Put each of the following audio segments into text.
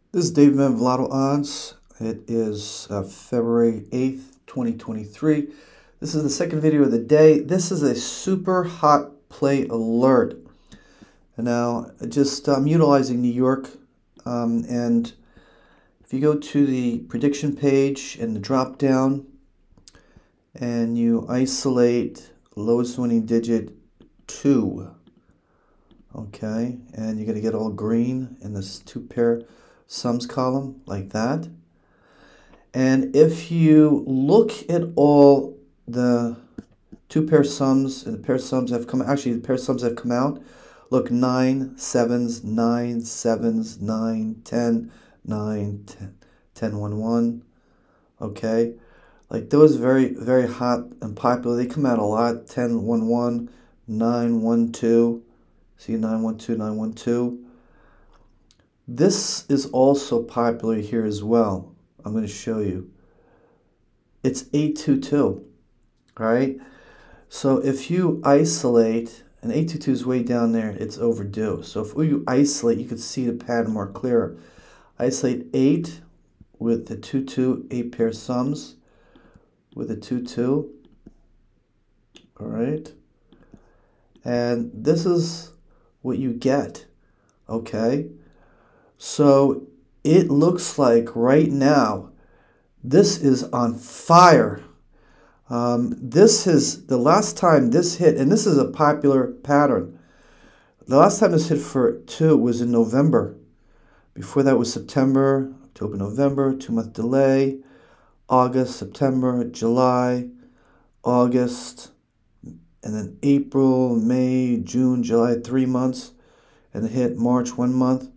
This is Dave Mann of Lotto Odds. It is February 8th, 2023. This is the second video of the day. This is a super hot play alert. And now, I'm utilizing New York. And if you go to the prediction page and the drop down, and you isolate lowest winning digit 2, okay, and you're going to get all green in this two pair sums column like that. And if you look at all the two pair sums, and the pair sums have come, actually the pair sums have come out, look, 9 sevens, 9 sevens, 9 10, 9 10, 10 1 1, okay, like those very hot and popular. They come out a lot. 10 1 1, 9 1 2, see, 9 1 2, 9 1 2. This is also popular here as well. I'm going to show you. It's 822, all right? So if you isolate, and 822 is way down there, it's overdue. So if you isolate, you can see the pattern more clearer. Isolate 8 with the 2 2, 8 pair sums with the 2 2, all right? And this is what you get, okay? So it looks like right now, this is on fire. This is the last time this hit, and this is a popular pattern. The last time this hit for 2 was in November. Before that was September, October, November, 2-month delay, August, September, July, August, and then April, May, June, July, 3 months, and the hit March, 1 month.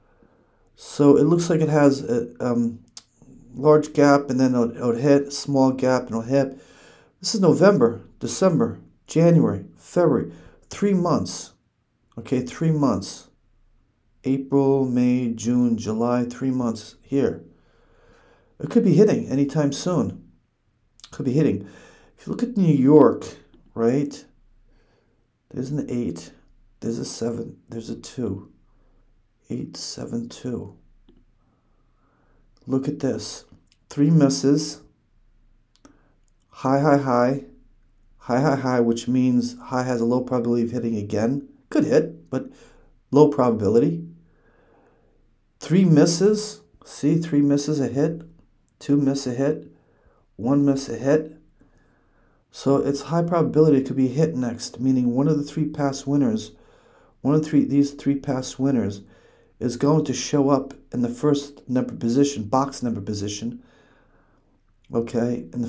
So it looks like it has a large gap, and then it'll hit, small gap, and it'll hit. This is November, December, January, February, 3 months. Okay, 3 months. April, May, June, July, 3 months here. It could be hitting anytime soon. Could be hitting. If you look at New York, right? There's an 8, there's a 7, there's a 2. 8 7 2. Look at this. 3 misses. High, high, high. High, high, high, which means high has a low probability of hitting again. Could hit, but low probability. 3 misses. See, 3 misses a hit. 2 miss a hit. 1 miss a hit. So it's high probability it could be hit next, meaning one of the 3 past winners, these 3 past winners is going to show up in the first number position, box number position. Okay, in the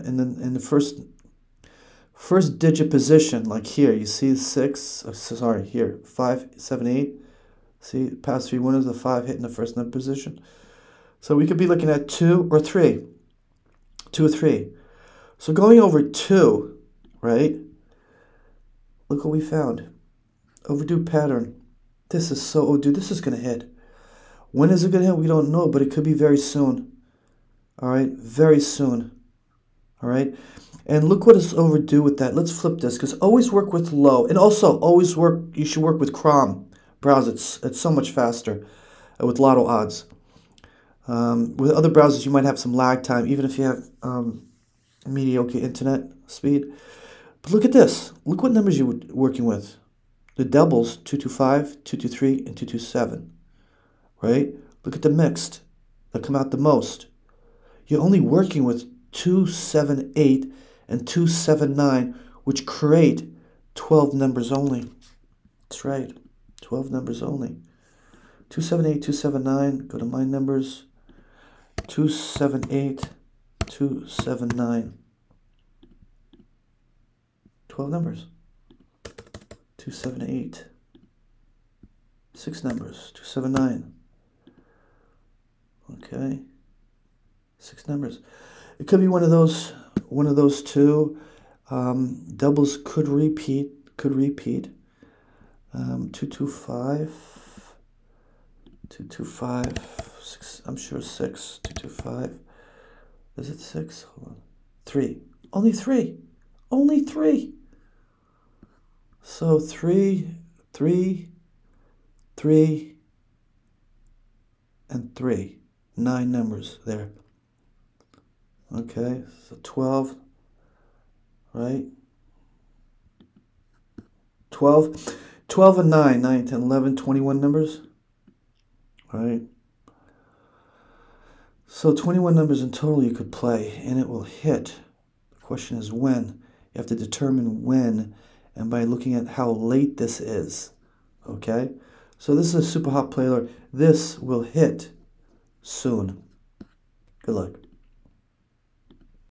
first digit position, like here, you see 6. Sorry, here 5, 7, 8. See, past 3 winners, the 5 hitting the first number position. So we could be looking at 2 or 3, 2 or 3. So going over 2, right? Look what we found. Overdue pattern. This is so overdue. This is going to hit. When is it going to hit? We don't know, but it could be very soon. All right, very soon. All right, and look what is overdue with that. Let's flip this, because always work with low, and also always work. You should work with Chrome browser. It's so much faster with Lotto Odds. With other browsers, you might have some lag time, even if you have mediocre internet speed. But look at this. Look what numbers you're working with. The doubles, 225, 223, and 227, right? Look at the mixed that come out the most. You're only working with 278 and 279, which create 12 numbers only. That's right, 12 numbers only. 278, 279, go to my numbers. 278, 279. 12 numbers. 278. 6 numbers. 279. Okay. 6 numbers. It could be one of those two. Doubles could repeat. 225. 225. 6. I'm sure 6. 225. Is it 6? Hold on. 3. Only 3. Only 3. So 3, 3, 3, and 3. 9 numbers there. Okay, so 12, right? 12 and 9, 9, 10, 11, 21 numbers. All right. So 21 numbers in total you could play, and it will hit. The question is when. You have to determine when, and by looking at how late this is. Okay? So this is a super hot play alert. This will hit soon. Good luck.